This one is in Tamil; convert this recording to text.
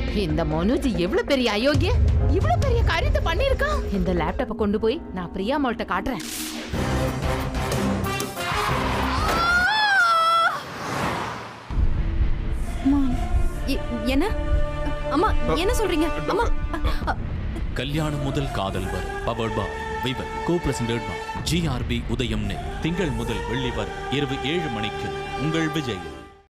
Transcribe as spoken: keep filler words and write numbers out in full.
இந்த மனோஜ் எவ்வளவு பெரிய அயோக்கிய, இவ்வளவு பெரிய காரியத்தை பண்ணிருக்கான். இந்த லேப்டாப்பை கொண்டு போய் நான் பிரியா மால்ட்ட காட்டுறேன். என்ன அம்மா என்ன சொல்றீங்க அம்மா? கல்யாணம் முதல் காதல் வரை பவர்ட் பாய் விவல் கோ presented by GRP Udhayam net திங்கள் முதல் வெள்ளி வரை இரவு ஏழு மணிக்கு உங்கள் விஜய்.